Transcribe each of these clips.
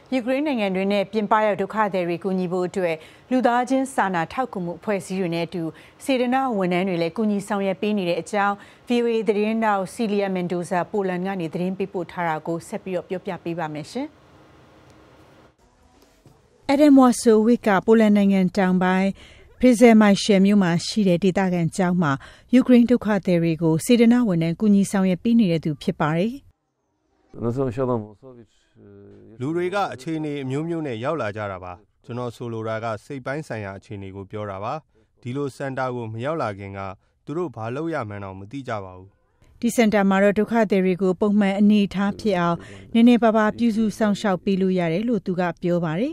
ယူကရိန်းနိုင်ငံတွင်နဲ့ပြင်ပရောက်ဒုက္ခသည်တွေကူညီဖို့အတွက်လူသားချင်းစာနာထောက်ကူမှုအဖွဲ့အစည်းတွေနဲ့အတူစေတနာဝန်ထမ်းတွေလည်းကူညီဆောင်ရွက်ပေးနေတဲ့အကြောင်း VOA သတင်းတောက်စီလီယာမင်ဒိုဇာပိုလန်ကနေသတင်းပေးပို့ထားတာကိုဆက်ပြီးတော့ပြောပြပေးပါမယ်ရှင်။ Adam Wasowick ကပိုလန်နိုင်ငံတောင်ပိုင်းပရီဇယ်မိုင်ရှယ်မြို့မှာရှိတဲ့ဒေသခံကျောင်းမှာယူကရိန်းဒုက္ခသည်တွေကိုစေတနာဝန်ထမ်းကူညီဆောင်ရွက်ပေးနေတဲ့သူဖြစ်ပါတယ်။လူတွေကအခြေအနေအမျိုးမျိုးနဲ့ရောက်လာကြတာပါကျွန်တော်ဆိုလိုတာကစိတ်ပိုင်းဆိုင်ရာအခြေအနေကိုပြောတာပါဒီလိုစင်တာကိုမရောက်လာခင်ကသူတို့ဘာလုပ်ရမှန်းတော့မသိကြပါဘူးဒီစင်တာမှာတော့ဒုက္ခသည်တွေကိုပုံမှန်အနေအထားဖြစ်အောင်နည်းနည်းပါးပါးပြုစုစောင့်ရှောက်ပေးလို့ရတယ်လို့သူကပြောပါတယ်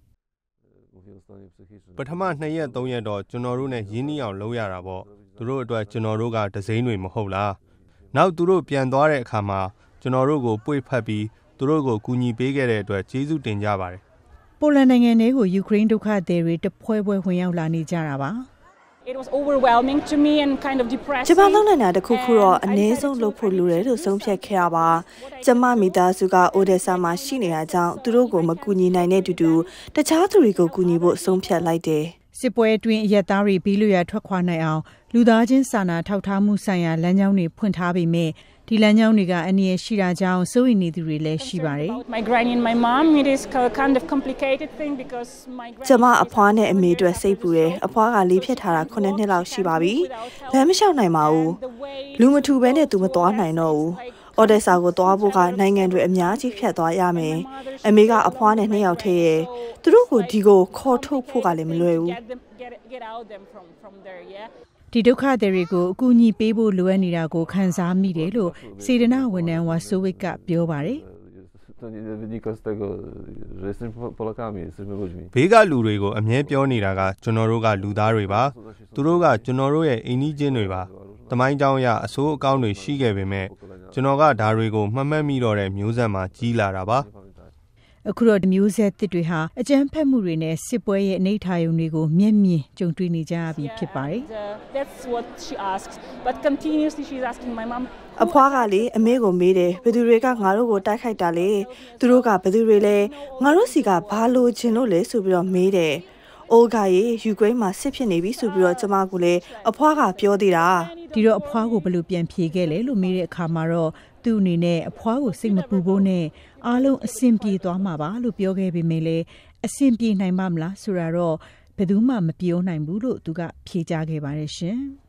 ပထမ2ရက်3ရက်တော့ကျွန်တော်တို့နဲ့ရင်းနှီးအောင်လုပ်ရတာပေါ့သူတို့အတွက်ကျွန်တော်တို့ကဒစိမ့်တွေမဟုတ်လားနောက်သူတို့ပြန်သွားတဲ့အခါမှာကျွန်တော်တို့ကိုပွေဖက်ပြီးသူတို့ကိုကူညီပေးခဲ့တဲ့အတွက်ကျေးဇူးတင်ကြပါတယ်ပိုလန်နိုင်ငံထဲကိုယူကရိန်းဒုက္ခသည်တွေတပွဲပွဲဝင်ရောက်လာနေကြတာပါ It was overwhelming to me and kind of depressing. ကျမလုံးနေတာတခုခုတော့အနည်းဆုံးလုပ်ဖို့လိုတယ်လို့ဆုံးဖြတ်ခဲ့ရပါကျမမိသားစုကအိုဒက်ဆာမှာရှိနေတာကြောင့်သူတို့ကိုမကူညီနိုင်တဲ့တူတူတခြားသူတွေကိုကူညီဖို့ဆုံးဖြတ်လိုက်တယ်စစ်ပွဲအတွင်းအရက်သားတွေပြီးလို့ရထွက်ခွာနိုင်အောင်လူသားချင်းစာနာထောက်ထားမှုဆိုင်ရာလမ်းကြောင်းတွေဖွင့်ထားပေမဲ့ဒီလမ်းကြောင်းတွေကအန္တရာယ်ရှိတာကြောင့်စိုးရိမ်နေသူတွေလည်းရှိပါတယ်ကျမအဖွားနဲ့အမေအတွက်စိတ်ပူတယ်အဖွားကလေးဖြစ်ထားတာ9နှစ်လောက်ရှိပါပြီလမ်းမလျှောက်နိုင်ပါဘူးလူမထူဘဲနဲ့သူမသွားနိုင်တော့ဘူးအော်ဒက်ဆာကိုသွားဖို့ကနိုင်ငံတွေအများကြီးဖြတ်သွားရမယ်အမေကအဖွားနဲ့2ယောက်ထဲရဲ့သူတို့ကိုဒီကိုခေါ်ထုတ်ဖို့ကလည်းမလွယ်ဘူးဒီဒုက္ခသည်တွေကိုအကူအညီပေးဖို့လိုအပ်နေတာကိုခံစားမိတယ်လို့စေတနာဝန်ထမ်းဝါဆိုဝစ်ကပြောပါတယ်ဘေးကလူတွေကိုအမြဲပြောနေတာကကျွန်တော်တို့ကလူသားတွေပါသူတို့ကကျွန်တော်တို့ရဲ့အိမ်နီးချင်းတွေပါတမိုင်းကြောင်းအရအဆိုးအကောင်းတွေရှိခဲ့ပေမဲ့ကျွန်တော်ကဒါတွေကိုမှတ်မိတော့တဲ့မျိုးဆက်မှာကြီးလာတာပါအခုတော့မျိုးဆက်သစ်တွေဟာအကြမ်းဖက်မှုတွေနဲ့စစ်ပွဲရဲ့အနေထားယုံတွေကိုမျက်မြင်ကြုံတွေ့နေကြရပြီဖြစ်ပါတယ်အဖွားကလေအမေကိုမေးတယ်ဘယ်သူတွေကငါတို့ကိုတိုက်ခိုက်တာလဲသူတို့ကဘယ်သူတွေလဲငါတို့စီကဘာလို့ချင်လို့လဲဆိုပြီးတော့မေးတယ်အိုးကရေယူကရိန်းမှာစစ်ဖြစ်နေပြီဆိုပြီးတော့ကျမကလည်းအဖွားကပြောသေးတာဒီတော့အဖွားကိုဘယ်လိုပြန်ဖြေခဲ့လဲလို့မေးတဲ့အခါမှာတော့သူ့အနေနဲ့အဖွားကိုစိတ်မပူဖို့နဲ့အားလုံးအဆင်ပြေသွားမှာပါလို့ပြောခဲ့ပေမဲ့လည်းအဆင်ပြေနိုင်ပါမလားဆိုတာတော့ဘယ်သူမှမပြောနိုင်ဘူးလို့သူကဖြေကြားခဲ့ပါတယ်ရှင်